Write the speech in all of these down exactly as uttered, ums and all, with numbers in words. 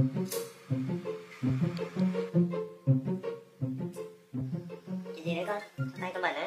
Chuyện gì đấy con? Tay con bẩn đấy.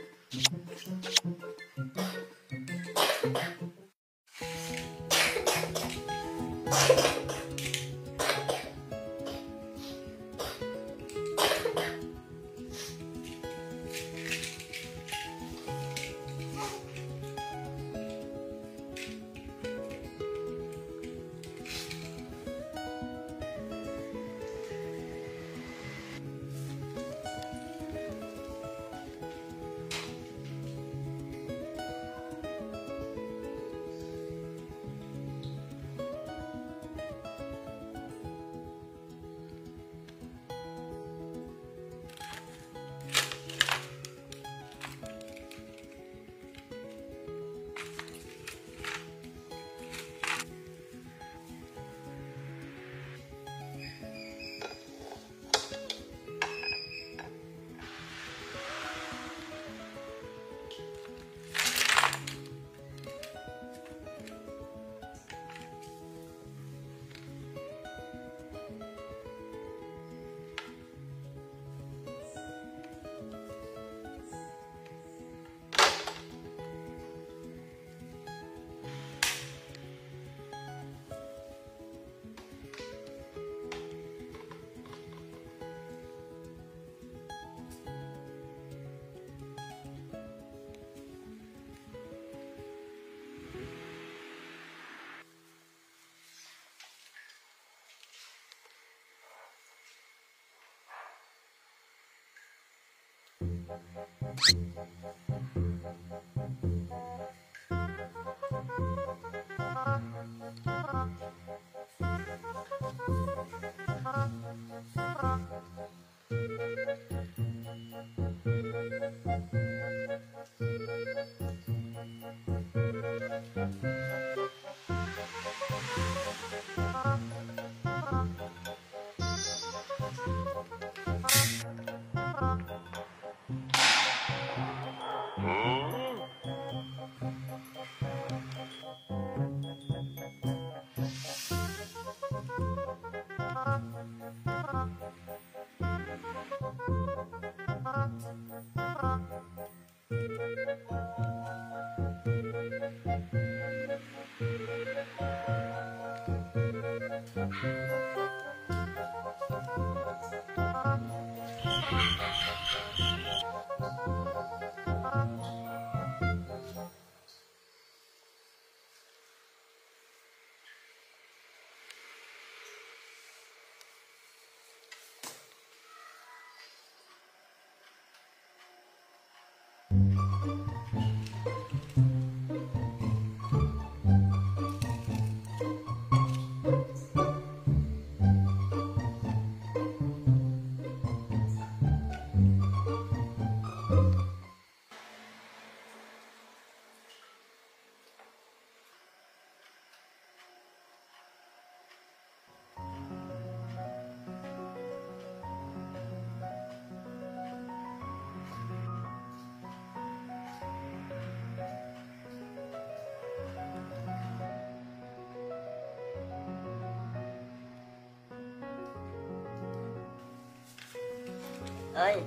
Ơi,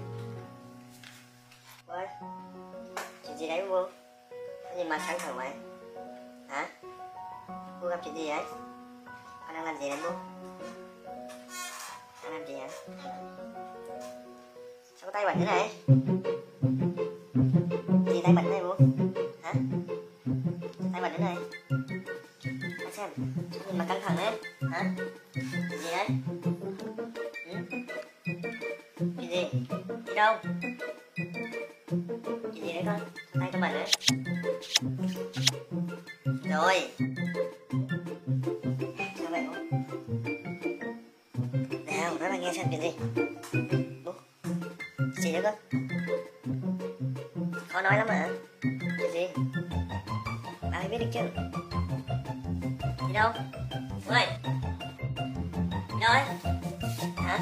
ơi, chuyện gì đấy vô? Sao nhìn mặt căng thẳng vậy? Hả? Cô gặp chuyện gì đấy? Con đang làm gì đấy vô? Đang làm gì hả? Sao có tay bẩn thế này? Gì tay bẩn thế này vô? Hả? Tay bẩn thế này? Hả xem, sao nhìn mặt căng thẳng đấy? Hả? Chuyện gì đấy? Ừ? Chuyện gì? Đi đâu? Chuyện gì đấy con? Tay con bẩn đấy. Rồi. Sao vậy bố? Nào, nói mà nghe xem chuyện gì? Bố. Gì đấy con? Khó nói lắm hả? Chuyện gì? Bà phải biết được chứ. Đi đâu? Ơi! Đi đâu ấy? Hả?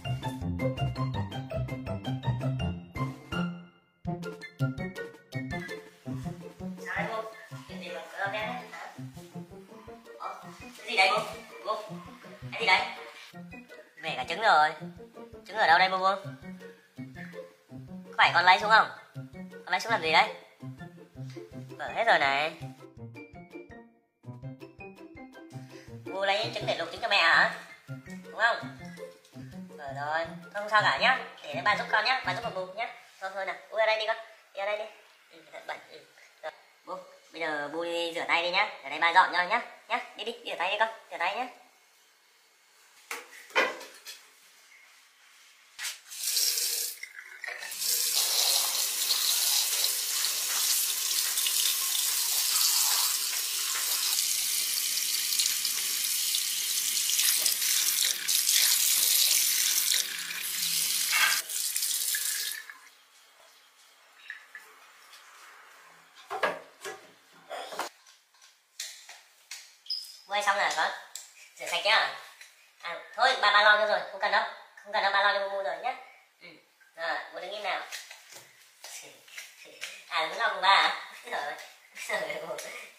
Sao đấy bố? Chuyện gì mà cỡ bé đấy hả? Ủa? Cái gì đấy bố? Bố? Cái gì đây? Về cả trứng rồi. Trứng ở đâu đây Bu Bu? Có phải con lấy xuống không? Con lấy xuống làm gì đấy? Mở hết rồi này. Bu lấy trứng để luộc trứng cho mẹ hả? Đúng không? Mở rồi, không sao cả nhá. Để ba giúp con nhá, ba giúp một Bu nhá. Thôi thôi nào, Bu ra đây đi con. Đi ra đây đi. Ừ, thật bẩn. Ừ. Rồi. Bu, bây giờ Bu đi rửa tay đi nhá. Ở đây ba dọn cho nhá. Nhá, đi đi, đi rửa tay đi con. Rửa tay nhá. Mua xong rồi con, rửa sạch nhá. À thôi ba ba lo cho rồi, không cần đâu, không cần đâu, ba lo cho Bu rồi nhá. Ừ. Rồi Bu đứng im nào. À muốn lo cùng ba hả? Rồi rồi.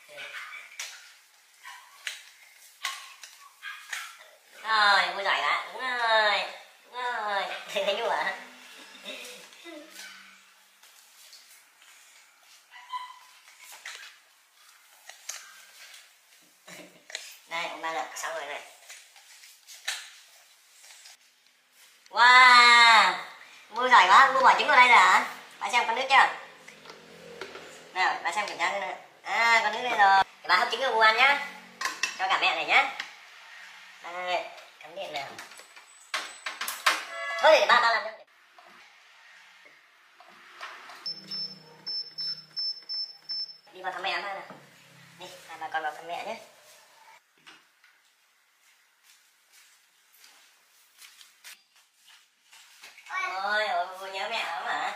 Rồi Bu giỏi quá, đúng rồi, đúng rồi. Thấy nhủ hả? Đây ông ba lật xong rồi này. Wow, Bu giỏi quá, Bu bỏ trứng vào đây rồi hả? Bà xem con nước chưa? Nào, bà xem kiểm tra xem nào. À, con nước đây rồi. Để bà hấp trứng cho Bu ăn nhá. Cho cả mẹ này nhá. Đây, cắm điện nào. Thôi để ba ba làm cho. Đi vào thăm mẹ ăn thôi nào. Đi, hai bà con vào thăm mẹ nhé. Ôi, ôi, nhớ mẹ lắm hả?